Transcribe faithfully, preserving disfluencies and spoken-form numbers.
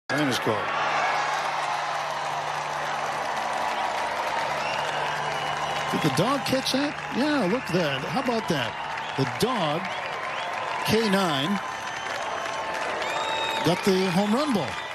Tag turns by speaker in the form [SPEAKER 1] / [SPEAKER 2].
[SPEAKER 1] Tennis court. Did the dog catch that? Yeah, look at that. How about that? The dog, K nine, got the home run ball.